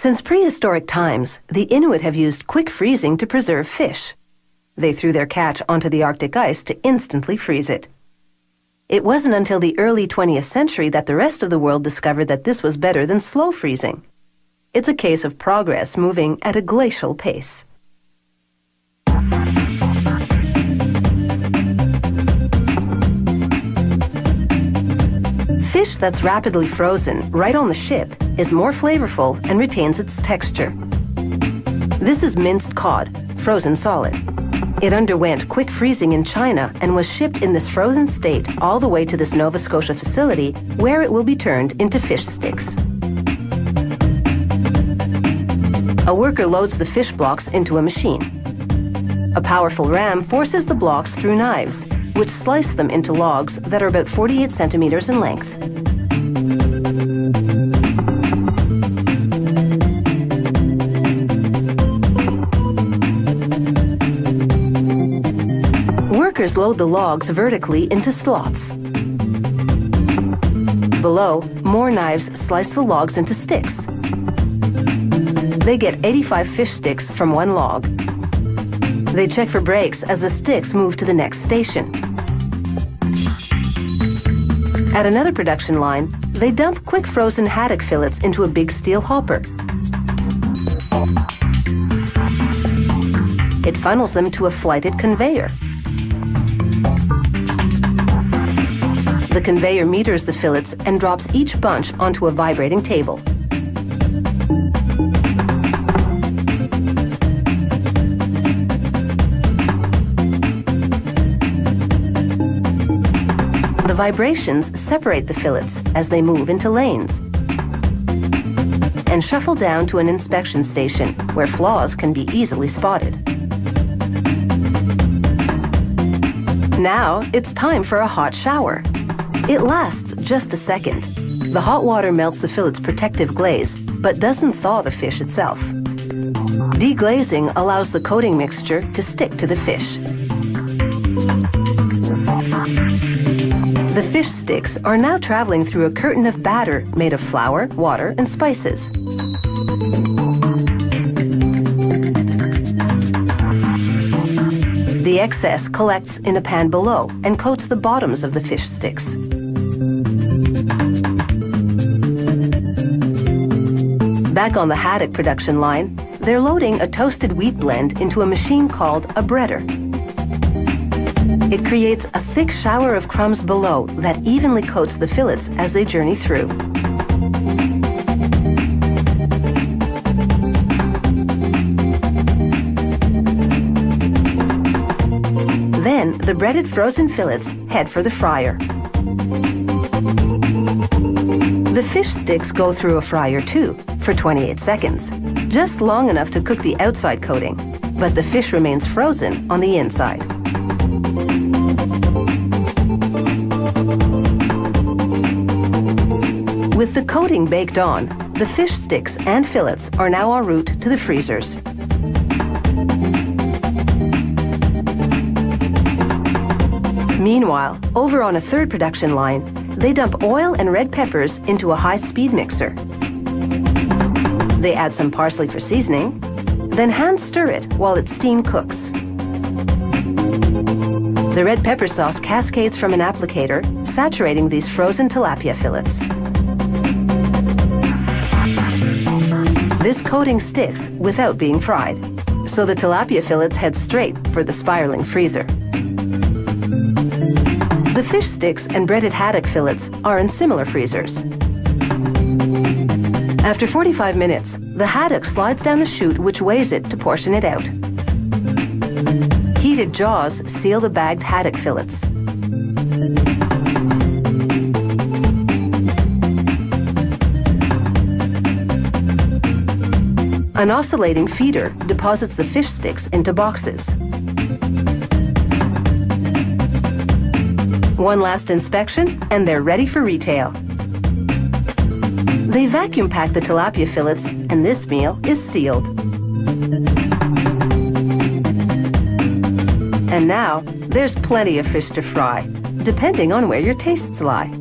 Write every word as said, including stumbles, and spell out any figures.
Since prehistoric times, the Inuit have used quick freezing to preserve fish. They threw their catch onto the Arctic ice to instantly freeze it. It wasn't until the early twentieth century that the rest of the world discovered that this was better than slow freezing. It's a case of progress moving at a glacial pace. Fish that's rapidly frozen right on the ship is more flavorful and retains its texture. This is minced cod, frozen solid. It underwent quick freezing in China and was shipped in this frozen state all the way to this Nova Scotia facility, where it will be turned into fish sticks. A worker loads the fish blocks into a machine. A powerful ram forces the blocks through knives, which slice them into logs that are about forty-eight centimeters in length. Workers load the logs vertically into slots. Below, more knives slice the logs into sticks. They get eighty-five fish sticks from one log. They check for breaks as the sticks move to the next station. At another production line, they dump quick frozen haddock fillets into a big steel hopper. It funnels them to a flighted conveyor. The conveyor meters the fillets and drops each bunch onto a vibrating table. The vibrations separate the fillets as they move into lanes and shuffle down to an inspection station where flaws can be easily spotted. Now it's time for a hot shower. It lasts just a second. The hot water melts the fillet's protective glaze, but doesn't thaw the fish itself. Deglazing allows the coating mixture to stick to the fish. The fish sticks are now traveling through a curtain of batter made of flour, water, and spices. The excess collects in a pan below and coats the bottoms of the fish sticks. Back on the haddock production line, they're loading a toasted wheat blend into a machine called a breader. It creates a thick shower of crumbs below that evenly coats the fillets as they journey through. Then, the breaded frozen fillets head for the fryer. The fish sticks go through a fryer too, for twenty-eight seconds, just long enough to cook the outside coating, but the fish remains frozen on the inside. With the coating baked on, the fish sticks and fillets are now en route to the freezers. Meanwhile, over on a third production line, they dump oil and red peppers into a high-speed mixer. They add some parsley for seasoning, then hand stir it while its steam cooks. The red pepper sauce cascades from an applicator, saturating these frozen tilapia fillets. This coating sticks without being fried, so the tilapia fillets head straight for the spiraling freezer. The fish sticks and breaded haddock fillets are in similar freezers. After forty-five minutes, the haddock slides down the chute which weighs it to portion it out. Heated jaws seal the bagged haddock fillets. An oscillating feeder deposits the fish sticks into boxes. One last inspection, and they're ready for retail. They vacuum pack the tilapia fillets, and this meal is sealed. And now, there's plenty of fish to fry, depending on where your tastes lie.